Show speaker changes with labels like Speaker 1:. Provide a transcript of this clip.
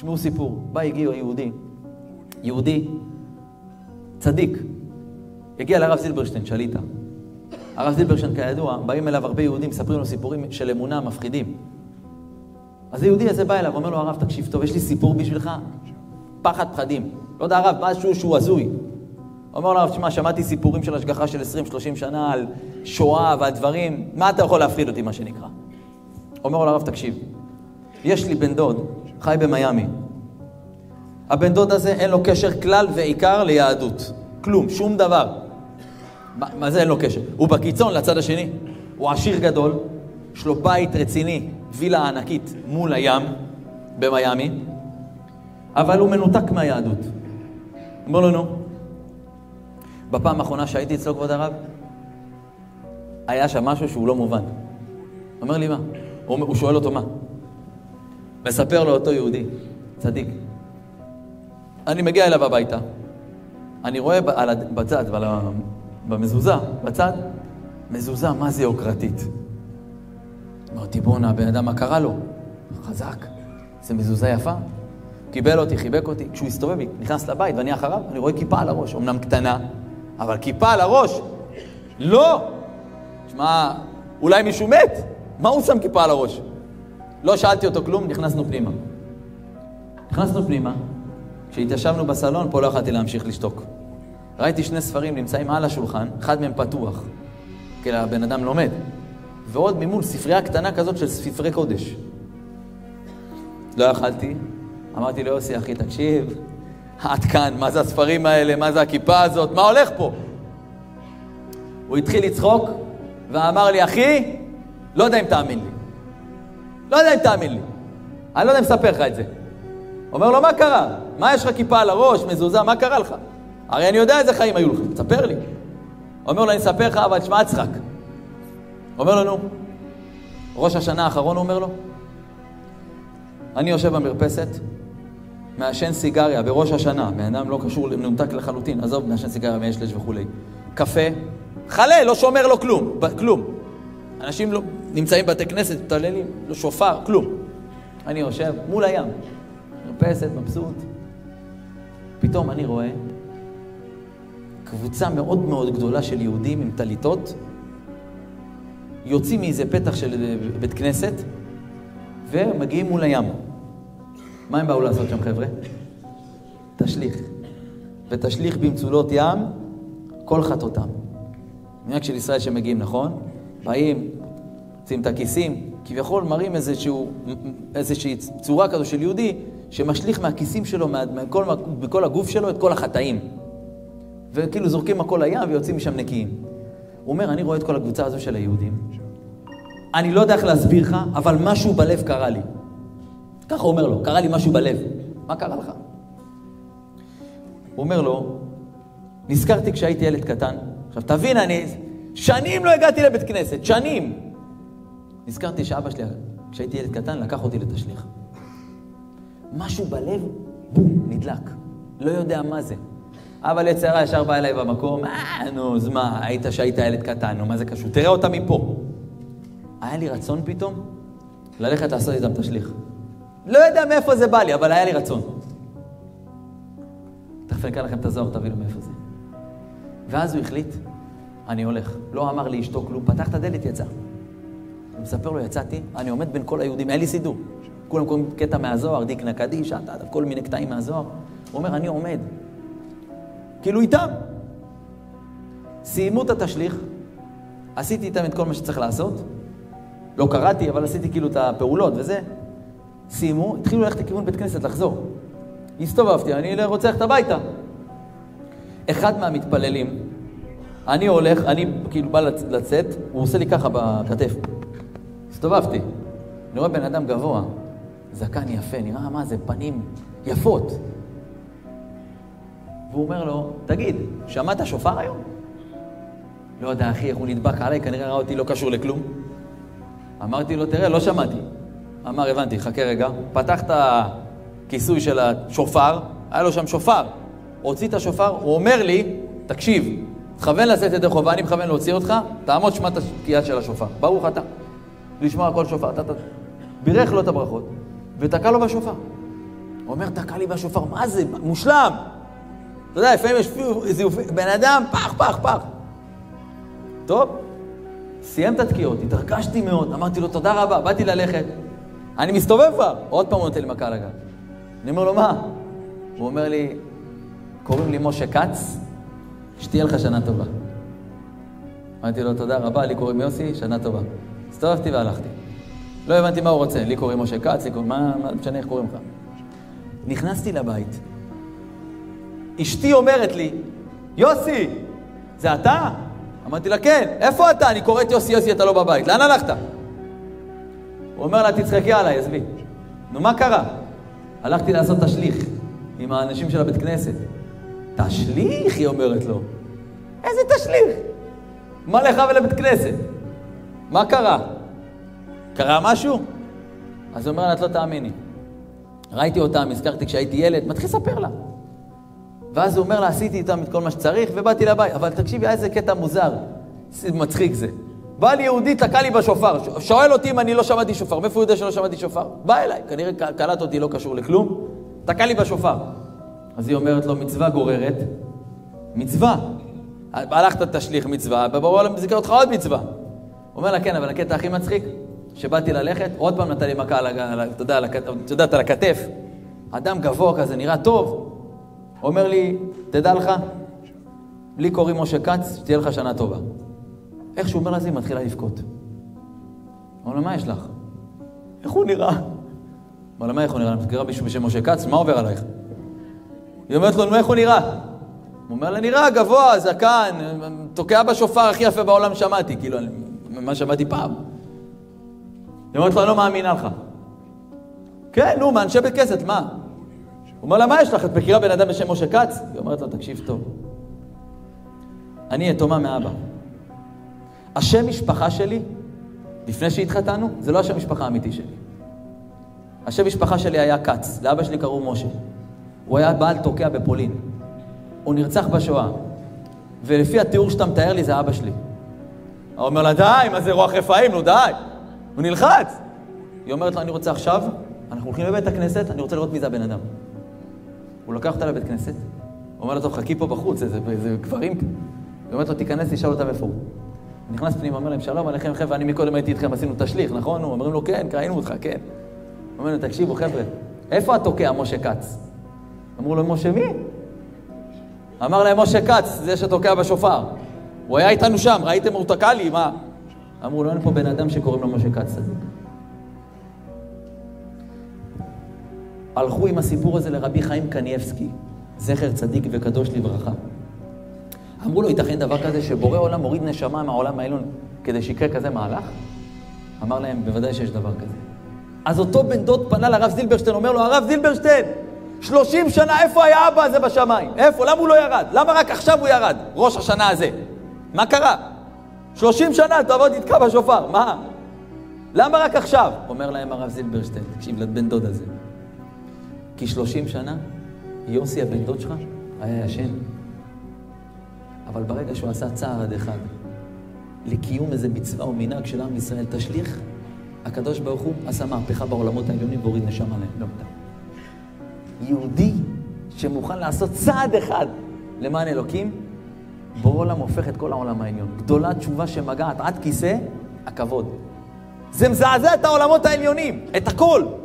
Speaker 1: תשמעו סיפור. בא, הגיע יהודי, צדיק. הגיע לרב זילברשטיין, שליטה. הרב זילברשטיין, כידוע, באים אליו הרבה יהודים, מספרים לו סיפורים של אמונה מפחידים. אז היהודי הזה בא אליו, אומר לו, הרב, תקשיב טוב, יש לי סיפור בשבילך, פחד פחדים. לא יודע, הרב, משהו שהוא הזוי. אומר לו, הרב, תשמע, שמעתי סיפורים של השגחה של 20-30 שנה על שואה ועל דברים, מה אתה יכול להפחיד אותי, מה שנקרא? אומר לו, הרב, תקשיב, יש לי בן דוד, חי במיימי. הבן דוד הזה אין לו קשר כלל ועיקר ליהדות. כלום, שום דבר. מה זה אין לו קשר? הוא בקיצון לצד השני. הוא עשיר גדול, יש לו בית רציני, וילה ענקית מול הים במיימי, אבל הוא מנותק מהיהדות. אומר לנו, בפעם האחרונה שהייתי אצלו כבוד הרב, היה שם משהו שהוא לא מובן. אומר לי מה? הוא שואל אותו מה? מספר לו אותו יהודי, צדיק. אני מגיע אליו הביתה, אני רואה בצד, במזוזה, בצד, מזוזה, מה זה יוקרתית? אמרתי, בונה, בן אדם, מה קרה לו? חזק, זה מזוזה יפה. קיבל אותי, חיבק אותי. כשהוא הסתובב, נכנס לבית ואני אחריו, אני רואה כיפה על הראש, אמנם קטנה, אבל כיפה על הראש. לא! שמע, אולי מישהו מת? מה הוא שם כיפה על הראש? לא שאלתי אותו כלום, נכנסנו פנימה. כשהתיישבנו בסלון, פה לא יכולתי להמשיך לשתוק. ראיתי שני ספרים נמצאים על השולחן, אחד מהם פתוח, כי הבן אדם לומד, ועוד ממול ספרייה קטנה כזאת של ספרי קודש. לא יכולתי, אמרתי ליוסי, אחי, תקשיב, עד כאן, מה זה הספרים האלה, מה זה הכיפה הזאת, מה הולך פה? הוא התחיל לצחוק, ואמר לי, אחי, לא יודע אם תאמין לי. אני לא יודע אם אספר לך את זה. אומר לו, מה קרה? מה יש לך כיפה על הראש, מזוזה, מה קרה לך? הרי אני יודע איזה חיים היו לך, תספר לי. אומר לו, אני אספר לך, אבל תשמע צחק. אומר לנו, ראש השנה האחרון, הוא אומר לו, אני יושב במרפסת, מעשן סיגריה בראש השנה, בן אדם לא קשור, מנותק לחלוטין, עזוב, מעשן סיגריה מאשלש וכו'. קפה, חלה, לא שומר לו כלום. אנשים לא, נמצאים בתי כנסת, מתעללים, לא שופר, כלום. אני יושב מול הים, מרפסת, מבסוט. פתאום אני רואה קבוצה מאוד מאוד גדולה של יהודים עם טליתות, יוצאים מאיזה פתח של בית כנסת, ומגיעים מול הים. מה הם באו לעשות שם, חבר'ה? תשליך. ותשליך במצולות ים כל חטאותם. מנהג של ישראל שמגיעים, נכון? באים, יוצאים את הכיסים, כביכול מראים איזושהי צורה כזו של יהודי, שמשליך מהכיסים שלו, בכל הגוף שלו, את כל החטאים. וכאילו זורקים הכל לים ויוצאים משם נקיים. הוא אומר, אני רואה את כל הקבוצה הזו של היהודים. אני לא יודע איך להסביר לך, אבל משהו בלב קרה לי. ככה הוא אומר לו, קרה לי משהו בלב. מה קרה לך? הוא אומר לו, נזכרתי כשהייתי ילד קטן. עכשיו תבין, אני שנים לא הגעתי לבית כנסת, שנים. נזכרתי שאבא שלי, כשהייתי ילד קטן, לקח אותי לתשליך. משהו בלב, בום, נדלק. לא יודע מה זה. אבל יצרה ישר בא אליי במקום, נו, אז מה, שהיית ילד קטן, נו, מה זה קשור? תראה אותה מפה. היה לי רצון פתאום ללכת לעשות איתם תשליך. לא יודע מאיפה זה בא לי, אבל היה לי רצון. תכף נקרא לכם את הזוהר, תבינו מאיפה זה. ואז הוא החליט, אני הולך. לא אמר לי אשתו כלום, פתח את הדלת, יצא. אני מספר לו, יצאתי, אני עומד בין כל היהודים, אין לי סידור. כולם קוראים קטע מהזוהר, דיקנה קדיש, כל מיני קטעים מהזוהר. הוא אומר, אני עומד. כאילו איתם. סיימו את התשליך, עשיתי איתם את כל מה שצריך לעשות. לא קראתי, אבל עשיתי כאילו את הפעולות וזה. סיימו, התחילו ללכת לכיוון בית כנסת, לחזור. הסתובבתי, אני רוצה ללכת הביתה. אחד מהמתפללים, אני הולך, אני כאילו בא לצאת, הוא עושה לי ככה בכתף. הסתובבתי. אני רואה בן אדם גבוה, זקן יפה, נראה מה זה, פנים יפות. והוא אומר לו, תגיד, שמעת שופר היום? לא יודע, אחי, איך הוא נדבק עליי, כנראה ראה אותי לא קשור לכלום. אמרתי לו, תראה, לא שמעתי. אמר, הבנתי, חכה רגע. פתח את הכיסוי של השופר, היה לו שם שופר. הוציא את השופר, הוא אומר לי, תקשיב, תכוון לעשות את החובה, אני מכוון להוציא אותך, תעמוד שמע את התקיעה של השופר. ברוך אתה. לשמוע כל שופר, בירך לו את הברכות, ותקע לו בשופר. הוא אומר, תקע לי בשופר, מה זה? מושלם. אתה יודע, לפעמים יש איזה בן אדם, פח. טוב, סיים את התקיעות, התרגשתי מאוד, אמרתי לו, תודה רבה, באתי ללכת. אני מסתובב כבר, עוד פעם הוא נותן לי מכה על הגב. אני אומר לו, מה? הוא אומר לי, קוראים לי משה קץ, שתהיה לך שנה טובה. אמרתי לו, תודה רבה, לי קוראים יוסי, שנה טובה. הסתובבתי והלכתי. לא הבנתי מה הוא רוצה, לי קוראים משה קץ, מה משנה איך קוראים לך? נכנסתי לבית. אשתי אומרת לי, יוסי, זה אתה? אמרתי לה, כן, איפה אתה? אני קוראת יוסי, אתה לא בבית. לאן הלכת? הוא אומר לה, תצחקי עליי, עזבי. נו, מה קרה? הלכתי לעשות תשליך עם האנשים של הבית כנסת. תשליך? היא אומרת לו. איזה תשליך? מה לך ולבית כנסת? מה קרה? קרה משהו? אז הוא אומר לה, את לא תאמיני. ראיתי אותם, הזכרתי כשהייתי ילד, מתחיל לספר לה. ואז הוא אומר לה, עשיתי איתם את כל מה שצריך, ובאתי לבית. אבל תקשיבי, איזה קטע מוזר, מצחיק זה. בא לי יהודי, תקע לי בשופר. שואל אותי אם אני לא שמעתי שופר. מאיפה הוא יודע שלא שמעתי שופר? בא אליי, כנראה קלט אותי, לא קשור לכלום. תקע לי בשופר. אז היא אומרת לו, מצווה גוררת. מצווה. הלכת תשליך מצווה, ובואו מזכיר אותך עוד מצווה. הוא אומר לה, כן, אבל הקטע הכי מצחיק, שבאתי ללכת, עוד פעם נתן לי מכה על הכתף. אדם גבוה כזה, נראה טוב. הוא אומר לי, תדע לך, לי קוראים משה קץ, שתהיה לך שנה טובה. איך שהוא אומר לזה, היא מתחילה לבכות. אומר לה, מה יש לך? איך הוא נראה? אומר לה, מה איך הוא נראה? אני מכירה מישהו בשם משה קץ, מה עובר עלייך? היא אומרת לו, איך הוא נראה? הוא אומר לה, נראה גבוה, זקן, תוקע בשופר הכי יפה בעולם שמעתי, כאילו, מה שמעתי פעם. היא אומרת לו, אני לא מאמינה לך. כן, נו, מאנשי בית כנסת, מה? הוא אומר לה, מה יש לך? את מכירה בן אדם בשם משה קץ? היא אומרת לו, תקשיב טוב. אני יתומה מאבא. השם משפחה שלי, לפני שהתחתנו, זה לא השם משפחה האמיתי שלי. השם משפחה שלי היה קץ, לאבא שלי קראו משה. הוא היה בעל תוקע בפולין. הוא נרצח בשואה. ולפי התיאור שאתה מתאר לי, זה אבא שלי. הוא אומר לה, די, מה זה רוח רפאים? נו, די. הוא נלחץ. היא אומרת לו, אני רוצה עכשיו, אנחנו הולכים לבית הכנסת, אני רוצה לראות מי זה הבן אדם. הוא לקח אותה לבית כנסת, הוא אומר לה, טוב, חכי פה בחוץ, זה גברים. היא אומרת לו, תיכנס, תשאל אותה איפה הוא. הוא נכנס פנימה, אומר להם, שלום עליכם, חבר'ה, אני מקודם הייתי איתכם, עשינו תשליך, נכון? הוא אומרים לו, כן, ראינו אותך, כן. הוא אומר לו, תקשיבו, חבר'ה, איפה התוקע משה קץ? אמרו לו, משה מי? אמר להם, משה קץ, זה שתוקע בשופר. הוא היה איתנו שם, ראיתם, הוא תקע לי, מה? אמרו לו, אין פה בן אדם שקוראים לו משה קץ. הלכו עם הסיפור הזה לרבי חיים קניאבסקי, זכר צדיק וקדוש לברכה. אמרו לו, ייתכן דבר כזה שבורא עולם מוריד נשמה מהעולם העליון כדי שיקרה כזה מהלך? אמר להם, בוודאי שיש דבר כזה. אז אותו בן דוד פנה לרב זילברשטיין, אומר לו, הרב זילברשטיין, 30 שנה, איפה היה אבא הזה בשמיים? איפה? למה הוא לא ירד? למה רק עכשיו הוא ירד? ראש השנה הזה. מה קרה? 30 שנה, תעבוד יתקע בשופר. מה? למה רק עכשיו? אומר להם הרב זילברשטיין, תקשיב לבן דוד הזה. כי 30 שנה, יוסי הבן דוד שלך היה ישן. אבל ברגע שהוא עשה צעד אחד, לקיום איזה מצווה או מנהג של עם ישראל תשליך, הקדוש ברוך הוא עשה מהפכה בעולמות העליונים והוריד נשמה להם. לא מותר. יהודי שמוכן לעשות צעד אחד למען אלוקים, בורא עולם הופך את כל העולם העליון. גדולה תשובה שמגעת עד כיסא הכבוד. זה מזעזע את העולמות העליונים, את הכל.